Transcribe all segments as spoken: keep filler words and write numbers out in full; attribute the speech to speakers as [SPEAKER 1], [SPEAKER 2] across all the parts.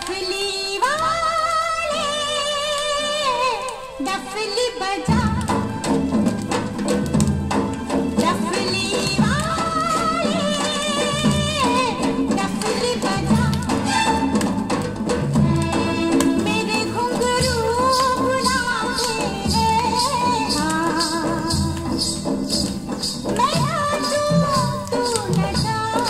[SPEAKER 1] डफली वाले डफली बजा, डफली वाले डफली बजा, मेरे घुंघरू बुलाते हैं हाँ, मैं नाचूं तू नचा।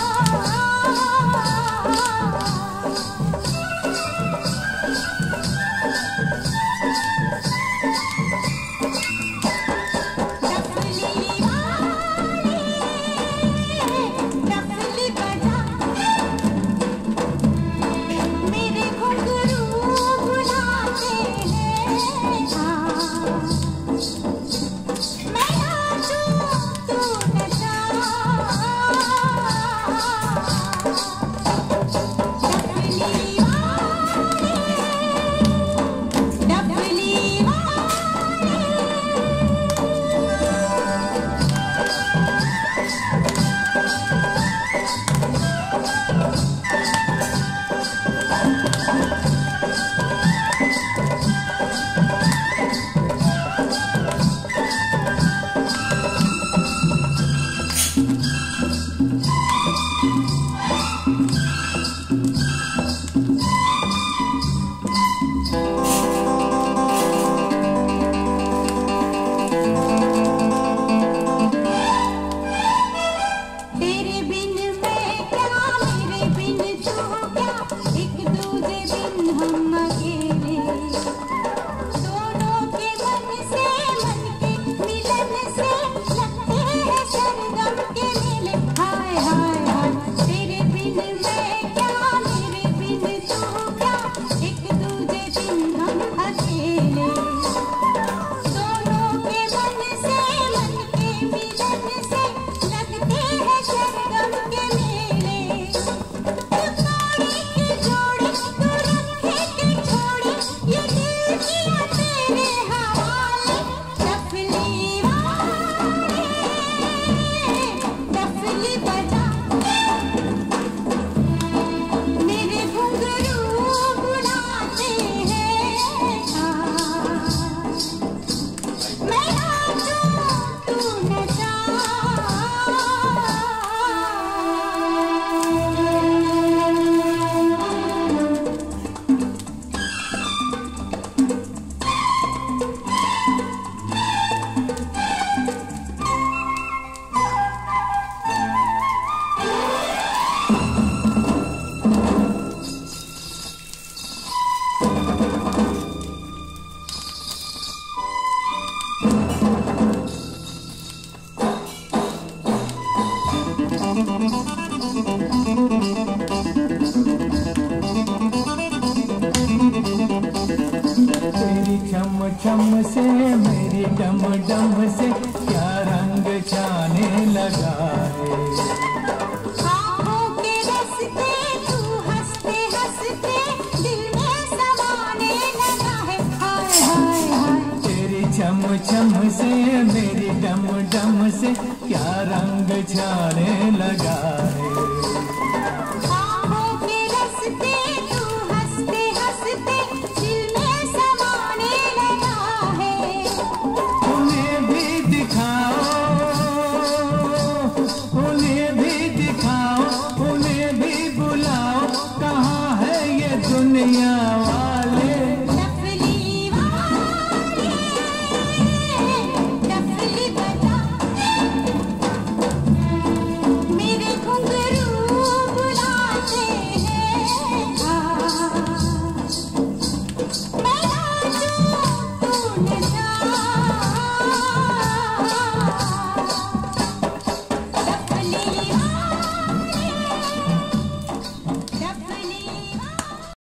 [SPEAKER 2] तेरी चम चम से मेरी डम डम से क्या रंग जाने लगा है।
[SPEAKER 1] आँखों के रस्ते तू हंसते हंसते दिल में समाने लगा है हाय हाय हाय।
[SPEAKER 2] तेरी चम चम से मेरी डम डम से क्या रंग जाने लगा है।